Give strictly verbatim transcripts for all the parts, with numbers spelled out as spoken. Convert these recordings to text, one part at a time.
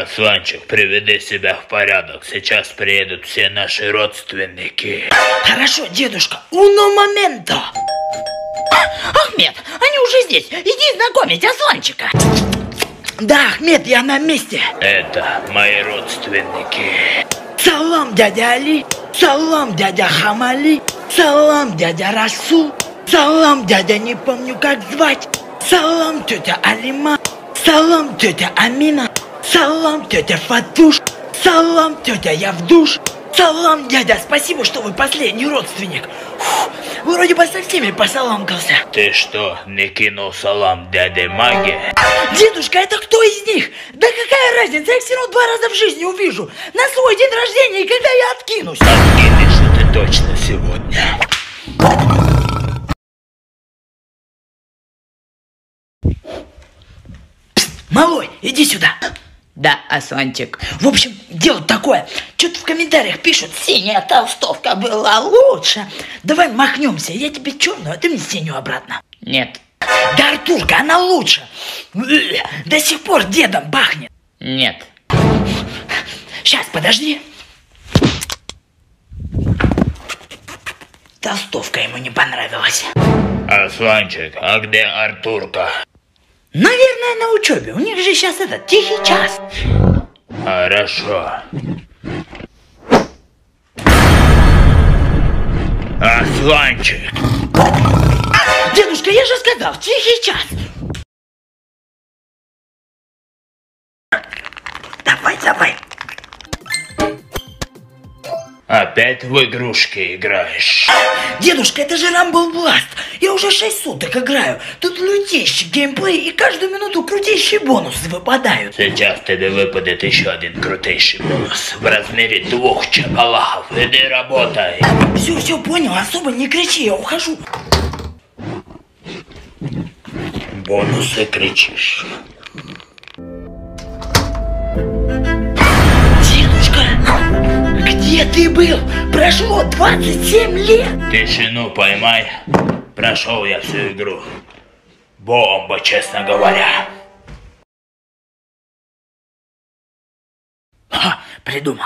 Асланчик, приведи себя в порядок. Сейчас приедут все наши родственники. Хорошо, дедушка. Уно моменто. Ахмед, они уже здесь. Иди знакомить Асланчика. Да, Ахмед, я на месте. Это мои родственники. Салам, дядя Али. Салам, дядя Хамали. Салам, дядя Расул. Салам, дядя не помню как звать. Салам, тетя Алима. Салам, тетя Амина. Салам, тетя Фатуш. Салам, тетя Явдуш. Салам, дядя, спасибо, что вы последний родственник. Фух, вроде бы со всеми посаламкался. Ты что, не кинул салам дяде Маге? Дедушка, это кто из них? Да какая разница, я их все равно два раза в жизни увижу. На свой день рождения, и когда я откинусь. Откинешься ты точно сегодня. Малой, иди сюда. Да, Асланчик. В общем, дело такое. Что-то в комментариях пишут, синяя толстовка была лучше. Давай махнемся, я тебе черную, а ты мне синюю обратно. Нет. Да, Артурка, она лучше. До сих пор дедом бахнет. Нет. Сейчас, подожди. Толстовка ему не понравилась. Асланчик, а где Артурка? Наверное, на учебе. У них же сейчас этот тихий час. Хорошо. Асланчик. Дедушка, я же сказал, тихий час. Давай, давай. Опять в игрушки играешь? Дедушка, это же Rumble Blast. Я уже шесть суток играю. Тут лютейший геймплей и каждую минуту крутейшие бонусы выпадают. Сейчас тебе выпадет еще один крутейший бонус в размере двух чакалахов. Иди работай. Все, все понял, особо не кричи, я ухожу. Бонусы кричишь. Дедушка, где ты был? Прошло двадцать семь лет. Тишину поймай. Прошел я всю игру. Бомба, честно говоря. Ха, придумал.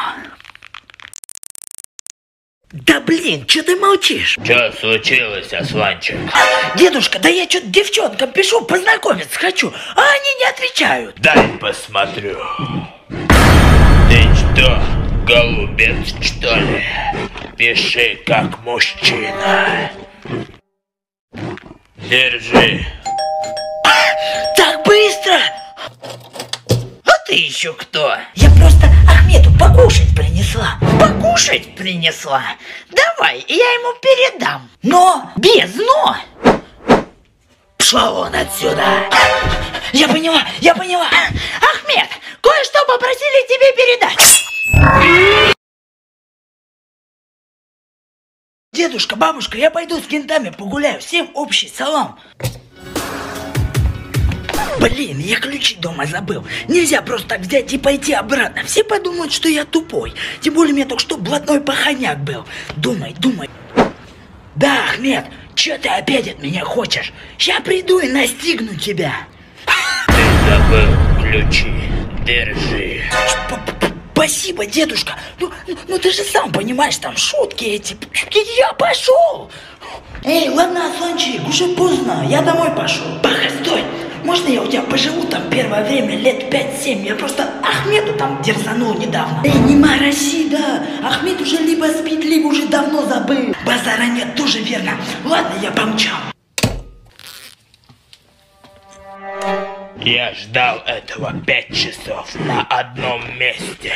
Да блин, что ты молчишь? Что случилось, Асланчик? Дедушка, да я что-то девчонкам пишу, познакомиться хочу, а они не отвечают. Дай посмотрю. Ты что, голубец, что ли? Пиши как мужчина. Держи. Так быстро! А ты еще кто? Я просто Ахмеду покушать принесла. Покушать принесла? Давай, я ему передам. Но Без но. пошла вон отсюда. Я поняла, я поняла. Ахмед, кое-что попросили тебе передать. Дедушка, бабушка, я пойду с кентами погуляю. Всем общий салам. Блин, я ключи дома забыл. Нельзя просто так взять и пойти обратно. Все подумают, что я тупой. Тем более, у меня только что блатной поханяк был. Думай, думай. Да, Ахмед, что ты опять от меня хочешь? Сейчас приду и настигну тебя. Ты забыл ключи. Держи. Спасибо, дедушка. Ну, ну, ну ты же сам понимаешь, там шутки эти. Я пошел. Эй, ладно, Асланчик, уже поздно. Я домой пошел. Баха, стой. Можно я у тебя поживу там первое время, лет пять-семь? Я просто Ахмеду там дерзанул недавно. Эй, не мороси, да. Ахмед уже либо спит, либо уже давно забыл. Базара нет, тоже верно. Ладно, я помчал. Я ждал этого пять часов на одном месте.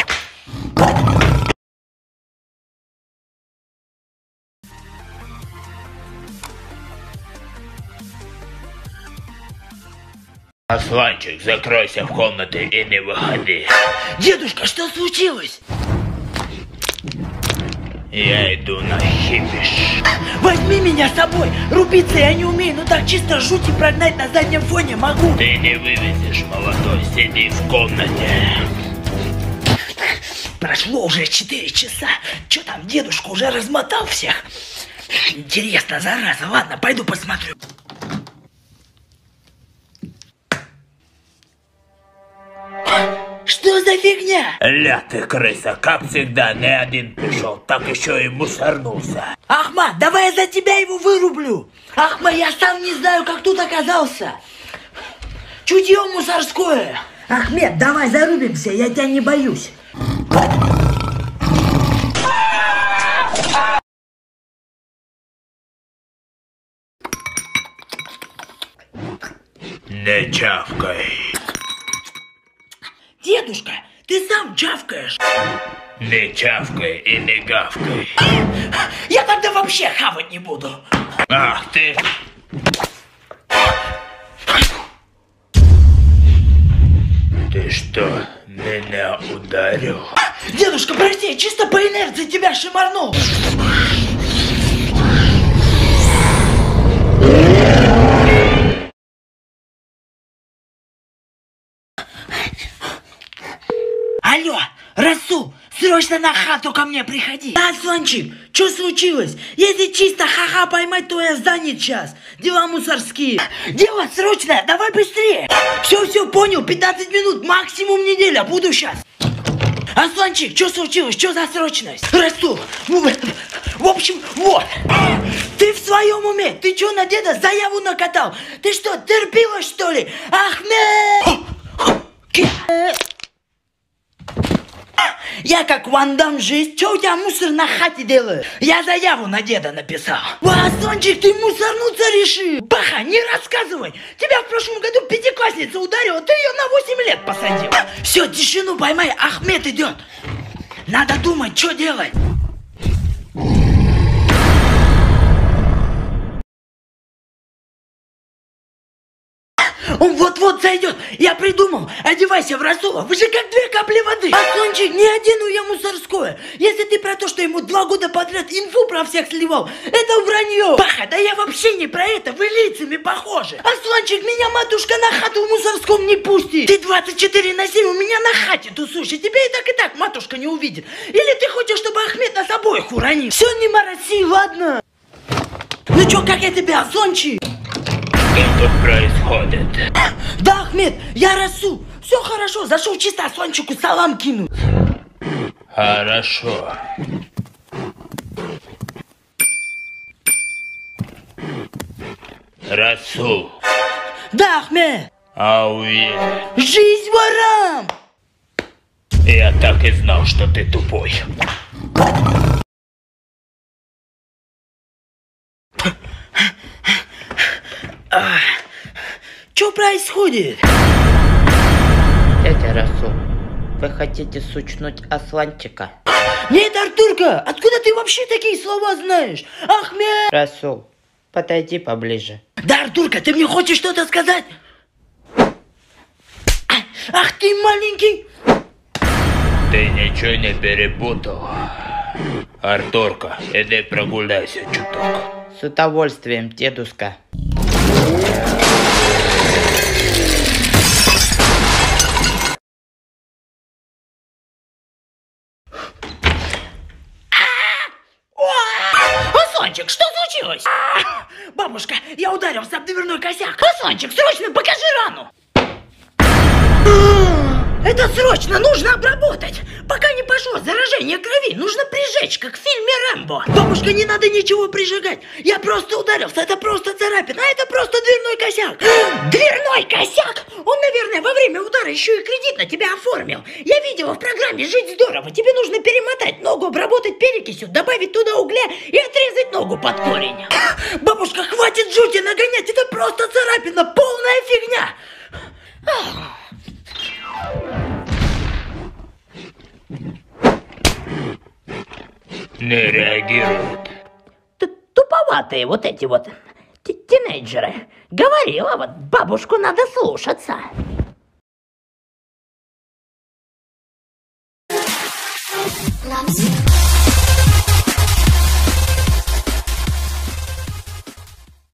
Асланчик, закройся в комнате и не выходи. Дедушка, что случилось? Я иду на хипиш. Возьми меня с собой. Рубиться я не умею, но так чисто жуть и прогнать на заднем фоне могу. Ты не вывезешь, молодой, сиди в комнате. Прошло уже четыре часа. Че там, дедушка уже размотал всех? Интересно, зараза. Ладно, пойду посмотрю. Что за фигня? Ля ты, крыса, как всегда, не один пришел, так еще и мусорнулся. Ахмат, давай я за тебя его вырублю. Ахмат, я сам не знаю, как тут оказался. Чутье мусорское. Ахмед, давай зарубимся, я тебя не боюсь. Не чавкай. Дедушка, ты сам чавкаешь. Не чавкай и не гавкай. Я тогда вообще хавать не буду. Ах ты. Ты что, меня ударил? Дедушка, прости, чисто по инерции тебя шимарнул. Алло, Расул, срочно на хату ко мне приходи. Да, Сончик, что случилось? Если чисто ха-ха поймать, то я занят сейчас. Дела мусорские. Дело срочное, давай быстрее. Все, все, понял, пятнадцать минут, максимум неделя, буду сейчас. Асланчик, что случилось? Что за срочность? Расул, в общем, вот. Ты в своем уме? Ты что, на деда заяву накатал? Ты что, терпила, что ли? Ахмед! Я как Ван Дам жизнь, что у тебя мусор на хате делает? Я заяву на деда написал. Ва, Сончик, ты мусорнуться решил? Баха, не рассказывай. Тебя в прошлом году пятиклассница ударила, ты ее на восемь лет посадил. Все, тишину поймай, Ахмед идет. Надо думать, что делать. Он вот-вот зайдет. Я придумал. Одевайся в Расула. Вы же как две капли воды. А Сончик, не одену я мусорское. Если ты про то, что ему два года подряд инфу про всех сливал, это вранье. Баха, да я вообще не про это. Вы лицами похожи. А Сончик, меня матушка на хату в мусорском не пустит. Ты двадцать четыре на семь у меня на хате тусуешь. И тебя и так, и так матушка не увидит. Или ты хочешь, чтобы Ахмед нас обоих уронил? Все, не мороси, ладно? Ну чё, как я тебя, Сончик? Что тут происходит? Да, Ахмед, я Расул. Все хорошо, зашел чисто Сончику салам кинуть. Хорошо. Расул. Да, Ахмед. Ауе. Жизнь ворам. Я так и знал, что ты тупой. Что происходит? Дядя Расул, вы хотите сучнуть Асланчика? Нет, Артурка, откуда ты вообще такие слова знаешь? Ахмед! Расул, подойди поближе. Да, Артурка, ты мне хочешь что-то сказать? Ах ты маленький! Ты ничего не перепутал? Артурка, иди прогуляйся чуток. С удовольствием, дедушка. Сончик, что случилось? А, бабушка, я ударился об дверной косяк. Сончик, срочно покажи рану. Это срочно нужно обработать. Пока не пошло заражение крови, нужно прижечь, как в фильме «Рэмбо». Бабушка, не надо ничего прижигать. Я просто ударился, это просто царапина, а это просто дверной косяк. Дверной косяк? Он, наверное, во время удара еще и кредит на тебя оформил. Я видела в программе «Жить здорово». Тебе нужно перемотать ногу, обработать перекисью, добавить туда угля и отрезать ногу под корень. Бабушка, хватит жути нагонять, это просто царапина, полная фигня. Не реагирует. Туповатые вот эти вот тинейджеры. Говорила, вот бабушку надо слушаться. Нам